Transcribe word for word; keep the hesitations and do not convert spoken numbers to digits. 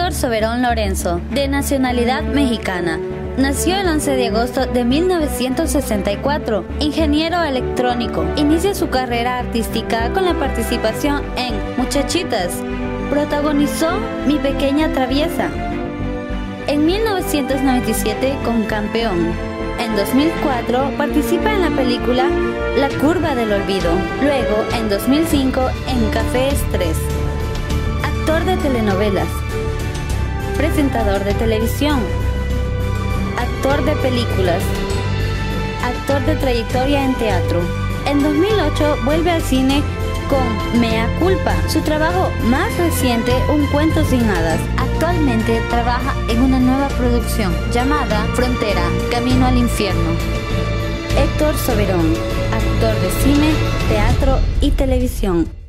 Héctor Soberón Lorenzo, de nacionalidad mexicana. Nació el once de agosto de mil novecientos sesenta y cuatro, ingeniero electrónico. Inicia su carrera artística con la participación en Muchachitas. Protagonizó Mi Pequeña Traviesa. En mil novecientos noventa y siete con Campeón. En dos mil cuatro participa en la película La Curva del Olvido. Luego, en dos mil cinco, en Café Estrés. Actor de telenovelas. Presentador de televisión. Actor de películas. Actor de trayectoria en teatro. En dos mil ocho vuelve al cine con Mea Culpa, su trabajo más reciente, Un Cuento Sin Hadas. Actualmente trabaja en una nueva producción llamada Frontera, Camino al Infierno. Héctor Soberón, actor de cine, teatro y televisión.